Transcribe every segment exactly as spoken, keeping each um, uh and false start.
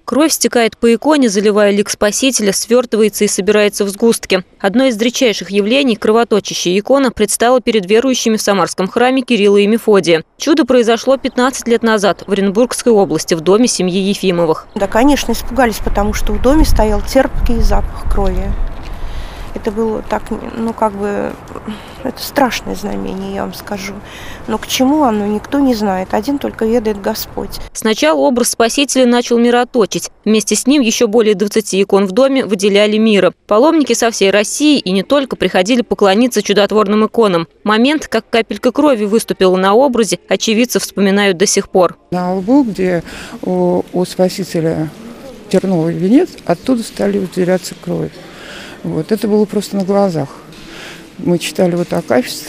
Кровь стекает по иконе, заливая лик Спасителя, свертывается и собирается в сгустке. Одно из редчайших явлений – кровоточащая икона предстала перед верующими в Самарском храме Кирилла и Мефодия. Чудо произошло пятнадцать лет назад в Оренбургской области, в доме семьи Ефимовых. Да, конечно, испугались, потому что в доме стоял терпкий запах крови. Это было так, ну как бы, это страшное знамение, я вам скажу. Но к чему оно, никто не знает. Один только ведает Господь. Сначала образ Спасителя начал мироточить. Вместе с ним еще более двадцати икон в доме выделяли мира. Паломники со всей России и не только приходили поклониться чудотворным иконам. Момент, как капелька крови выступила на образе, очевидцы вспоминают до сих пор. На лбу, где у, у Спасителя терновый венец, оттуда стали выделяться кровь. Вот, это было просто на глазах. Мы читали вот акафист,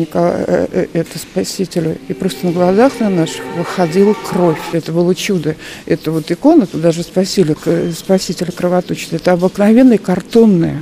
это Спасителю, и просто на глазах на наших выходила кровь. Это было чудо. Это вот икона, туда же Спасителя, Спасителя кровоточит. Это обыкновенная картонная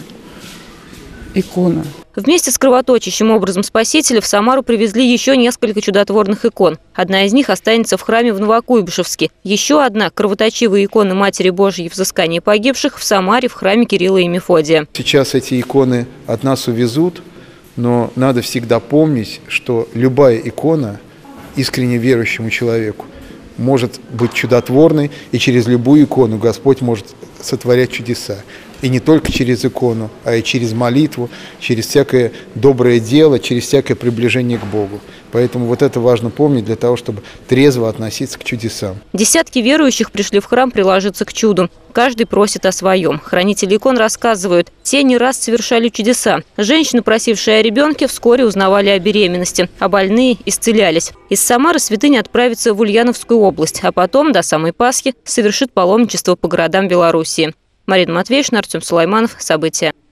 икона. Вместе с кровоточащим образом Спасителя в Самару привезли еще несколько чудотворных икон. Одна из них останется в храме в Новокуйбышевске. Еще одна – кровоточивая икона Матери Божьей взыскания погибших в Самаре в храме Кирилла и Мефодия. Сейчас эти иконы от нас увезут, но надо всегда помнить, что любая икона искренне верующему человеку может быть чудотворной, и через любую икону Господь может сотворять чудеса. И не только через икону, а и через молитву, через всякое доброе дело, через всякое приближение к Богу. Поэтому вот это важно помнить для того, чтобы трезво относиться к чудесам. Десятки верующих пришли в храм приложиться к чуду. Каждый просит о своем. Хранители икон рассказывают, те не раз совершали чудеса. Женщины, просившие о ребенке, вскоре узнавали о беременности, а больные исцелялись. Из Самары святыня отправится в Ульяновскую область, а потом до самой Пасхи совершит паломничество по городам Белоруссии. Марина Матвеевна, Артем Сулайманов. События.